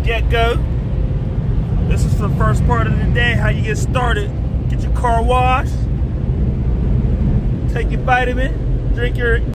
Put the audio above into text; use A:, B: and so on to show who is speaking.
A: get-go. This is the first part of the day, how you get started. Get your car washed, take your vitamin, drink your